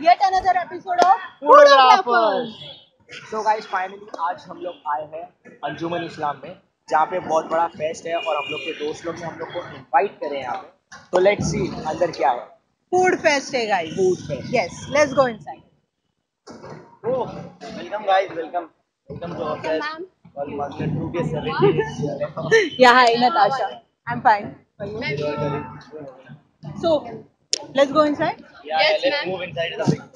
yet another episode of Fotographers. So guys, finally आज हम लोग आए हैं अंजुमन इस्लाम में, जहाँ पे बहुत बड़ा फेस्ट है और हम लोग के दोस्त लोग ने हम लोग को इनवाइट करे हैं यहाँ पे। तो लेट्स सी अंदर क्या है। Food fest है guys. Food fest. Yes, let's go inside. Oh, welcome guys, welcome to our fest. और Magn 2K70. Yeah, hi Natasha. I'm fine. Are you? So, let's go inside. Yeah, let's move inside the big.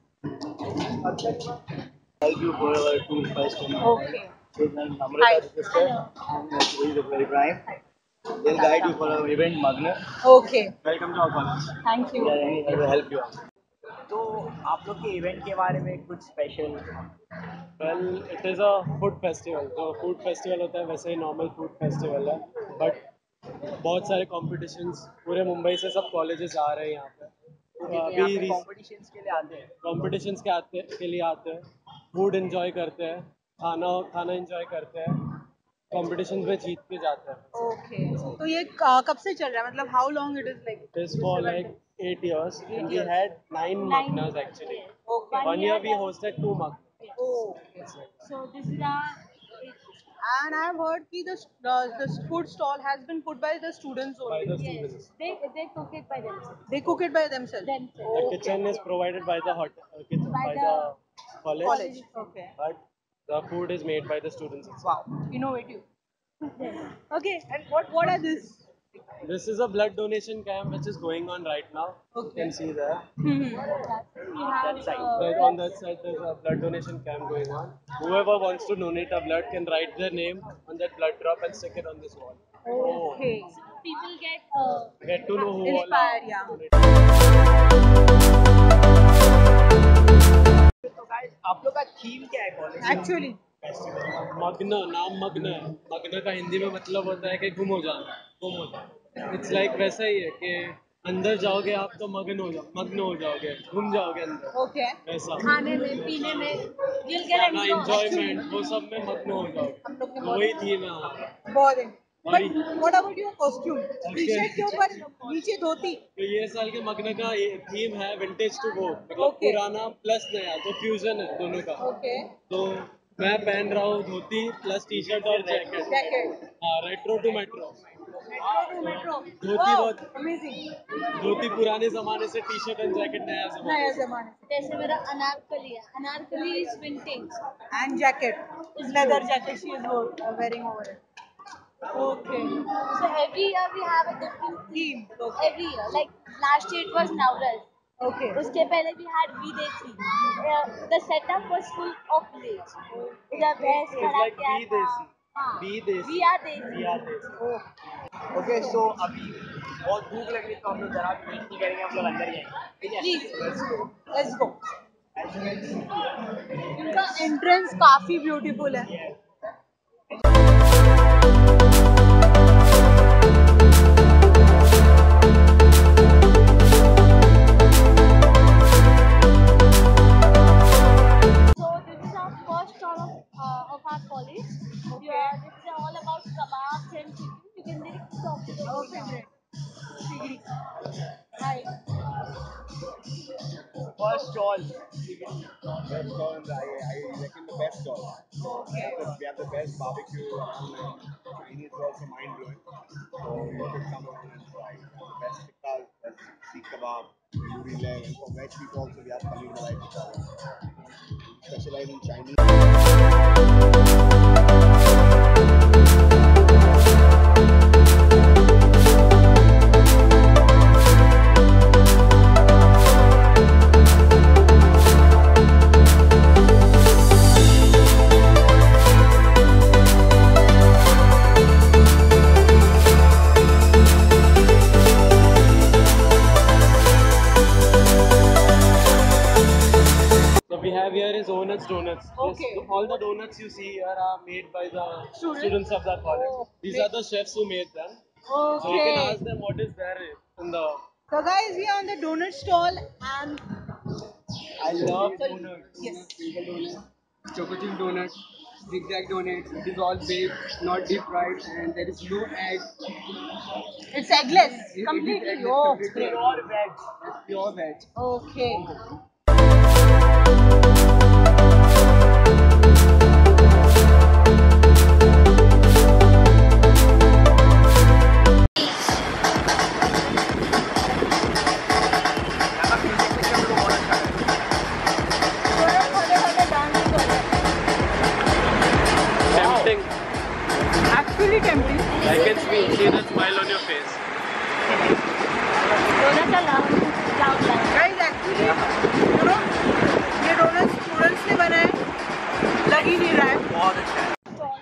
Thank you for our food fest. Okay. Namrata sister and Sri very prime. They'll guide you for our event Magn. Okay. Welcome to our college. Thank you. Yeah, I will help you out. तो आप लोग के event के बारे में कुछ special? Well, it is a food festival. तो food festival होता है वैसे ही normal food festival है, but बहुत सारे competitions पूरे मुंबई से सब colleges आ रहे हैं यहाँ पे। अभी कॉम्पिटिशन्स के लिए आते हैं। Competitions के लिए आते हैं, food enjoy करते हैं, खाना enjoy करते हैं, competitions में जीत के जाते हैं। Okay. तो ये कब से चल रहा है? मतलब how long it is like? It is for like 8 years, and we had 9 Magnas actually. Okay. 1 year we hosted 2 Magnas. Oh. So this is our And I've heard that the food stall has been put by the students By only. the students. they cook it by themselves. They cook it by themselves. The kitchen is provided by the by the college, College. Okay. but the food is made by the students itself. Wow. Innovative. Okay. And what are this? This is a blood donation camp which is going on right now. You can see there. We have That side. On that side there's a blood donation camp going on. Whoever wants to donate a blood can write their name on that blood drop and stick it on this wall. Okay. people Get to know who all Inspired, are yeah. तो guys आप लोग का theme क्या है college? Actually. मग्न, नाम मग्न है। मग्न का हिंदी में मतलब होता है कि गुम हो जाना। इट्स लाइक वैसा ही है कि अंदर जाओगे आप तो मग्न हो जाओगे, घूम जाओगे अंदर। Okay. वैसा खाने में पीने में you'll get खाना, enjoyment, वो सब में मग्न हो हम लोग के जाओगे। वही थीम है हमारा। बहुत है। But what about your costume? T-shirt के ऊपर नीचे धोती। तो ये साल के मग्न का थीम है विंटेज टू वोग, मतलब Okay. पुराना प्लस नया, तो फ्यूजन है दोनों का। Okay. तो मैं पहन रहा हूँ धोती प्लस टी शर्ट और जैकेट। Jacket. हाँ, retro to metro. Metro. Dhoti Wow. बहुत Amazing. धोती पुराने जमाने से, टी शर्ट एंड जैकेट नया नया जमाने से। जमाने से। जैसे मेरा अनारकली है, Anarkali is vintage. And jacket. Leather jacket she is wearing over it. Okay. So every year we have a different Theme. every year. Like last year it was Nowruz. Okay. उसके पहले we had Videsi. The setup was full of village. उधर भैंस It's खड़ा like किया था। Videsi. हाँ, Videsi. we are Desi. We are Desi. Okay so अभी बहुत भूख लग रही है तो हम लोग जरा भी वेट नहीं करेंगे, हम लोग अंदर ही आएंगे। ठीक है? Please. Let's go. इनका entrance काफी beautiful है। So this is our first stall of our college. Yeah, this is all about kebabs and chicken. You can directly talk to the Okay, great. Hi. First stall. Best stall in the, I reckon the best stall. We have the best barbecue around, and Chinese is also mind blowing. So you should come around and try. The best tikkas, best seekh kebab, puri leg, and for veg people also we have paneer malai tikka. We specialize in Chinese. So we have here is Owner's Donuts. Okay. All the donuts you see here are made by the students of the college. Oh, These are the chefs who made them. So you can Okay. ask them what is there in the. So guys, we are on the donut stall and I love donuts. yes. Bagel donuts, choco chip donuts, zigzag donuts. It is all baked, not deep fried, and there is no egg. It's eggless. It is Completely. eggless, Oh, completely great. Pure veg. It's pure veg. Okay. see the smile on your face. Donuts are loud. Guys, actually, you know, ये donut students ने बनाए, लग ही नहीं रहा है. बहुत अच्छा है.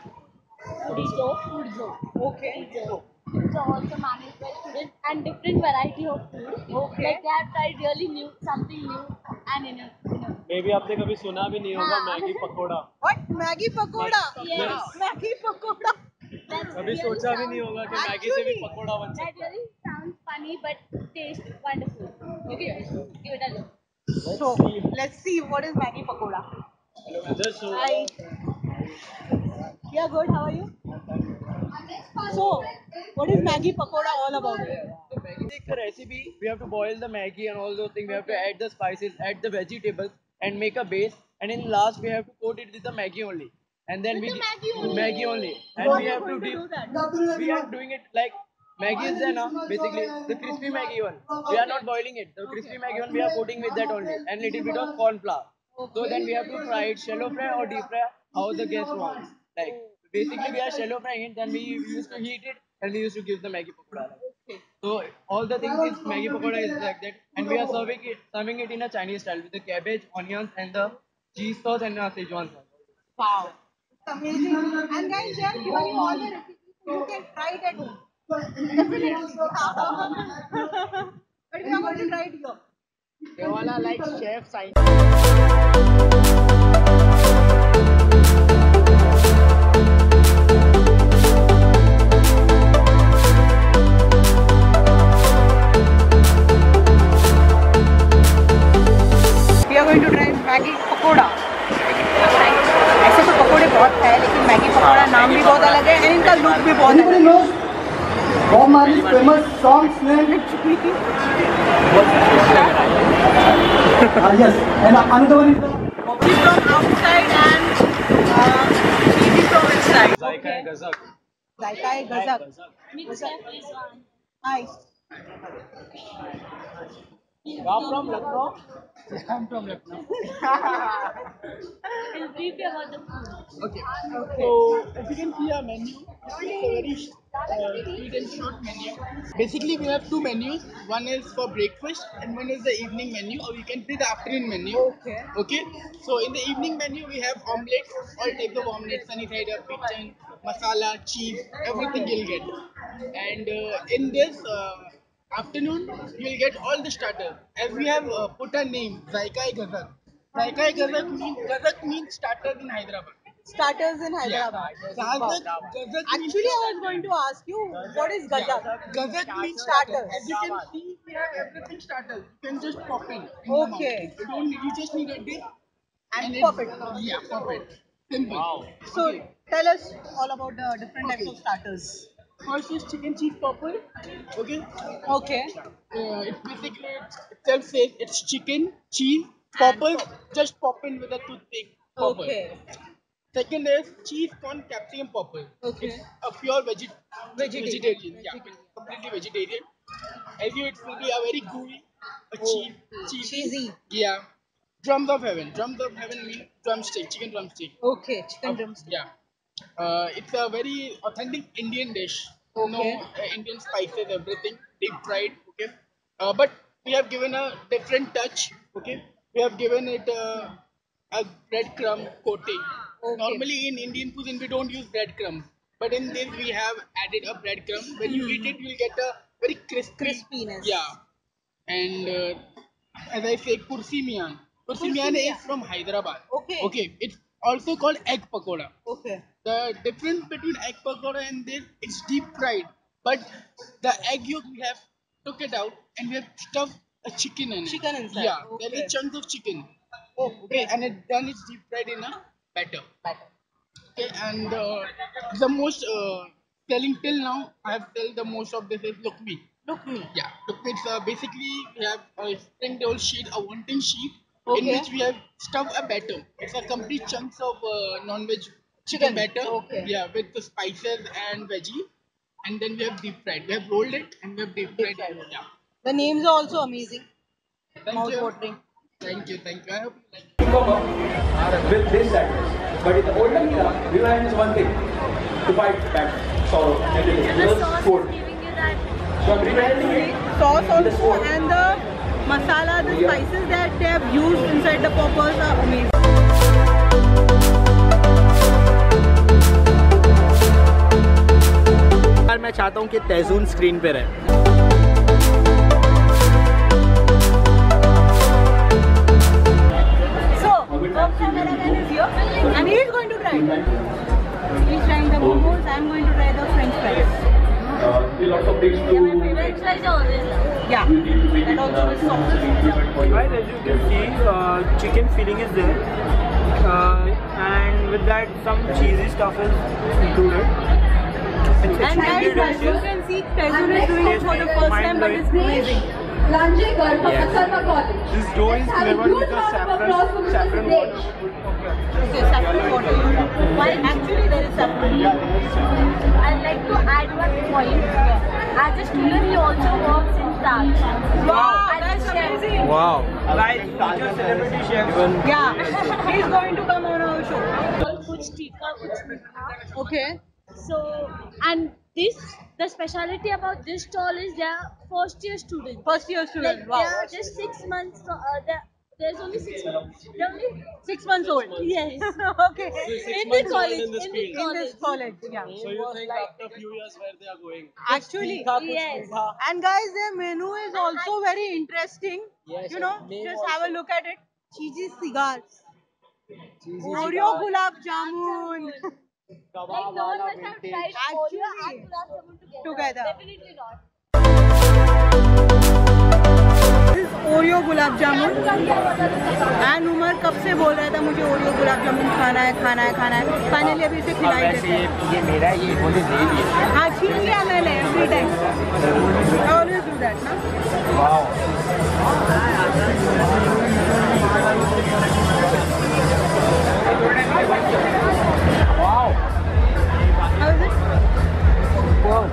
Food zone. Okay. It's also managed by students and different variety of food. Okay. Like they have tried really new, something new and innovative. Maybe आपने कभी सुना भी नहीं होगा हाँ. Maggi pakoda. What? Maggi pakoda? Yes. Maggi pakoda. That's कभी really सोचा भी sounds- नहीं होगा कि मैगी से भी पकोड़ा बन That सकता है. really sounds funny but tastes wonderful. Okay, give it a look. So, let's see what is Maggi pakoda. Just so Hi. Yeah, good. How are you? So, what is Maggi pakoda all about? Take the recipe. We have to boil the Maggi and all those things. We have to add the spices, add the vegetables, and make a base. And in last, we have to coat it with the Maggi only. And then With the Maggi only? Maggi only. And How we are you have to going to dip. do that? We are doing it like Maggi is there now. Basically, the crispy Maggi one. We are not boiling it. The crispy Maggi one we are coating with that only, and little bit of corn flour. So then we have to fry it shallow fry or deep fry, how the guest wants. Like basically we are shallow frying it, then we used to heat it, and we used to give the Maggi pakoda. So all the things is Maggi pakoda is like that, and we are serving it in a Chinese style with the cabbage, onions, and the cheese sauce and Szechuan sauce. Wow. It's amazing. And guys, they are giving you all the recipes so you can try it at home. Definitely. But we are going to try it here. They all are like chef sign. We are going to try Maggi pakoda. ऐसे तो पकोड़े बहुत है, लेकिन Maggi pakora नाम भी बहुत अलग है और इनका लुक भी बहुत अलग है. Bob Marley's famous song's name. Yes, and another one is the Coffee from outside and maybe from inside. जायका है गजब. Zaika hai gazak. Mix chef is one. Hi. You are from Lucknow? I'm from Lucknow. We'll brief you about the food. Okay. Okay. So as you can see our menu, it's a very sweet and short menu. Basically, we have two menus. One is for breakfast and one is the evening menu, or you can say the afternoon menu. Okay. Okay. So in the evening menu, we have omelets, all types of omelets, sunny side up, chicken, masala, cheese, everything you'll get. And in this afternoon, you'll get all the starters. As we have put a name, Zaikai Gazak. Zaikai Gazak means starters in Hyderabad. Starters in Hyderabad. Gazak Wow. means Actually, I was going to ask you, what is gazak? Gazak means Starters. As you can see, we have everything starters. You can just pop in. Okay. You just need a dip And it- pop it. Yeah, pop it. Simple. Wow. So, tell us all about the different types of starters. First is chicken cheese popper. Okay. Okay. It's basically itself says it's chicken, cheese, popper. Just pop in with a toothpick. Popper. Okay. Second is cheese corn capsicum popper. Okay. It's a pure vegetarian. Yeah, Vegetarian. completely vegetarian. As you, it will be a very gooey, a Cheesy. Yeah. Drums of heaven. Drums of heaven means drumstick, chicken drumstick. Okay. Chicken drumstick. Yeah. It's a very authentic Indian dish. Okay. Indian spices, everything deep fried. Okay. But we have given a different touch. Okay. We have given it a breadcrumb coating. Okay. Normally in Indian cuisine we don't use breadcrumbs, but in this we have added a breadcrumb. When you eat it, you'll get a very Crispiness. Yeah. And as I say, kursi mian. Kursi mian is from Hyderabad. Okay. Okay. It's also called egg pakoda. Okay. The difference between egg pakoda and this, it's deep fried, but the egg yolk we have took it out and we have stuffed a chicken in it. Chicken inside. Yeah, Okay. there is chunks of chicken. Oh, Okay, and then it's deep fried in a batter. Batter. Okay, and the most selling till now, I have sold the most of this is lukmi. Look me. Yeah, lukmi. It's basically we have a spring roll sheet, a one-tin sheet, in Okay. which we have stuffed a batter. It's a complete chunks of non-veg Chicken. chicken batter. Okay. Yeah, with the spices and veggie, and then we have deep fried. We have rolled it and we have deep fried it. Yeah. The names are also amazing. Thank Mouth you. watering. Thank you. Thank you. I hope you like it. With this address. But in the olden era, we were just one thing, to fight back. The sauce is giving you that. Sauce also and the masala, the spices that they have used inside the poppers are amazing. मैं चाहता हूँ कि तैजून screen पे रहे. So, cameraman is here and he is going to try. He's trying the momos. I'm going to try the French fries. French fries are always love. Yeah, and also with sauces. Guys, as you can see, chicken filling is there, and with that some cheesy stuff is included. It's And guys, as you delicious. can see, Tezun is doing it for the first time, but it's amazing. This dough is flavored with a saffron water. Okay, saffron water. Why? Actually, there is saffron. I'd like to add one point. As a student, he also works in that. Wow, that's amazing. Wow. Guys, future celebrity chef. Yeah, he's going to come on our show. Kuch tikka, kuch meetha. Okay. So, and this, the speciality about this stall is they are first year students. First year Like student. they Wow. are just 6 months. There's only 6 months. They're only 6 months old. yes. Okay. In the college. in this In field. the In this college, yeah. So you think after a few years where they are going? Actually, Yes. and guys, their menu is also very interesting. You know, just have a look at it. Cheesy cigars, Oreo gulab jamun. Like no one must have tried Oreo and Actually. gulab jamun Together. Definitely not. This is Oreo gulab jamun. And Umar कब से बोल रहा था मुझे Oreo gulab jamun खाना है खाना है खाना है. फाइनली अभी इसे खिलाई देते हैं. ये मेरा ये बोले दे दिए. हाँ छीन लिया मैंने every time. I always do that ना. Wow. Wow. How is it? Wow.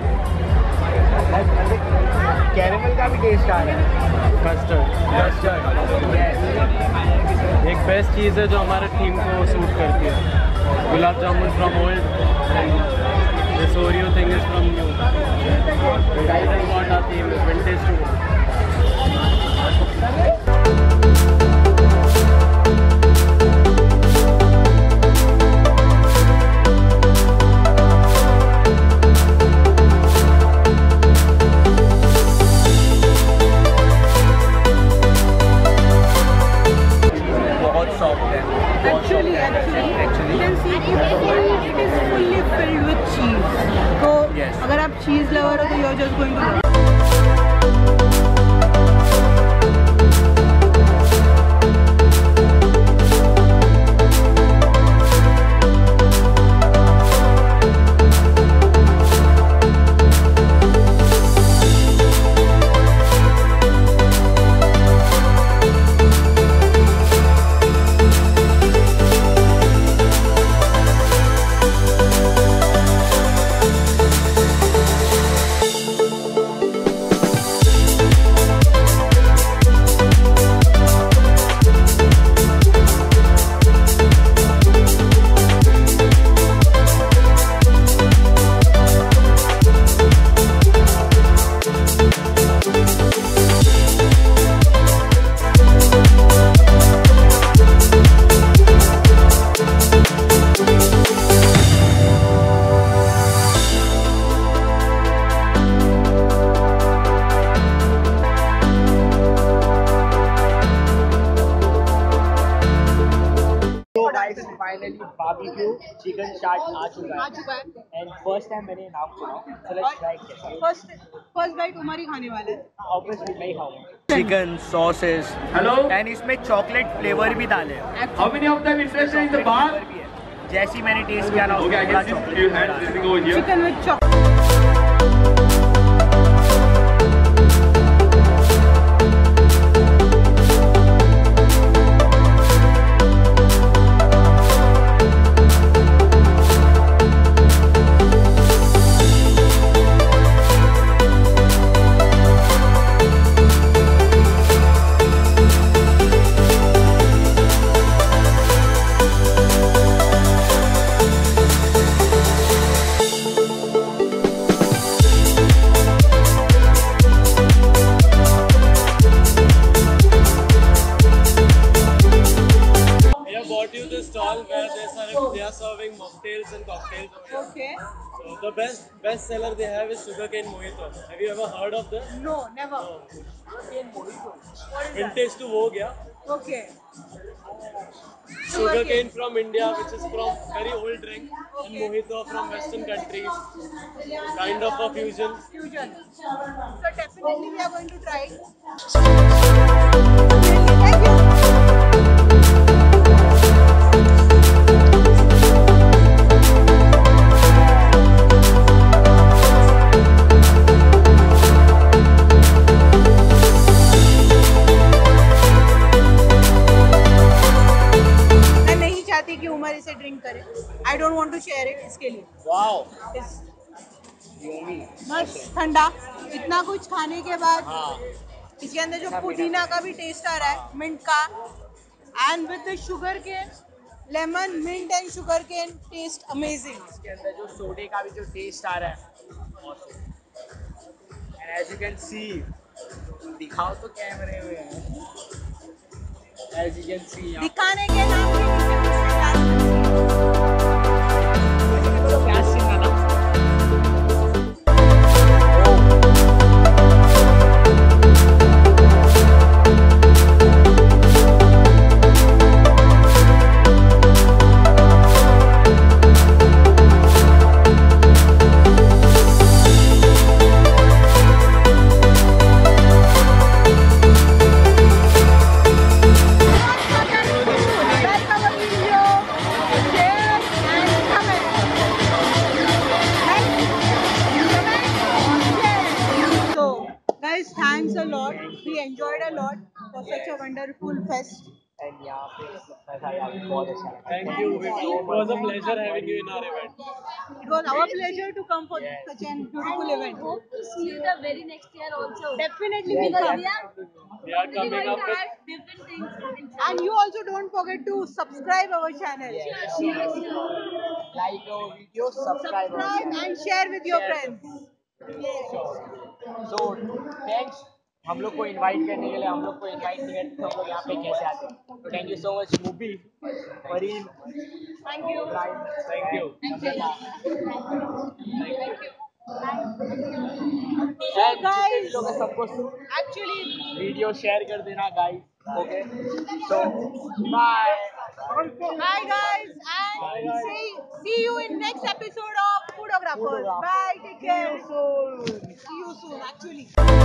Caramel का भी टेस्ट आ रहा है. Custard. Yes. एक बेस्ट चीज़ है जो हमारे थीम को सूट करती है. Gulab jamun from old and this Oreo thing is from new. That is what our theme is, vintage to vogue. Actually, you can see it is fully filled with cheese. So, अगर आप cheese lover हो तो you're just going to love it. Finally barbecue chicken chaat आ चुका है and first time मैंने नाम सुना. सो लेट्स ट्राई कैसा. फर्स्ट बाइट उमर ही खाने वाला है. ऑब्वियसली मैं ही खाऊंगा. चिकन सॉसेस हेलो एंड इसमें चॉकलेट फ्लेवर भी डाले. How many of them interested in the bar? जैसी मैंने टेस्ट किया ना Okay, I guess you had everything over here. Chicken with chocolate. bought you this stall where they are serving mocktails and cocktails over here. Okay. So the best seller they have is sugarcane mojito. Have you ever heard of this? No, never. No. What is that? Vintage to Vogue, yeah. Okay. Sugarcane from India, which is from very old drink, and Okay. mojito from Western countries. Kind of a fusion. Fusion. So definitely we are going to try it. Thank you. मैं नहीं चाहती कि उमर इसे drink करे. I don't want to share it इसके लिए. Wow. It's मस्त ठंडा. इतना कुछ खाने के बाद इसके अंदर जो पुदीना का भी टेस्ट आ रहा है, मिंट का, and with the sugar cane, lemon, mint and sugar cane, taste amazing. इसके अंदर जो सोडे का भी जो टेस्ट आ रहा है, and as you can see, दिखाओ तो कैमरे में. As you can see, यहाँ दिखाने के नाम पे नीचे तो क्या सीन है ना. like our video, share and comment. So, guys, thanks a lot. We enjoyed a lot for such a wonderful fest. And यहाँ पे मजा आया, बहुत अच्छा लगा. Thank you. It was a pleasure having you in our event. It was our pleasure to come for such a beautiful event. Hope to see you the very next year also. Definitely we Because come. We are coming going up to with have different things. And you also don't forget to subscribe our channel. Sure. Like our video, subscribe. Subscribe and share with your friends. So thanks. हम लोग को invite करने के लिए, हम लोग को invite नहीं करते तो हम लोग यहाँ पे कैसे आते हैं. तो thank you so much Movi, Fareen, Thank you. thank you. And guys, लोग सबको actually, वीडियो शेयर कर देना guys. Okay, so bye. bye guys, and see you in next episode of Photographers. Bye, take care. See you soon, actually.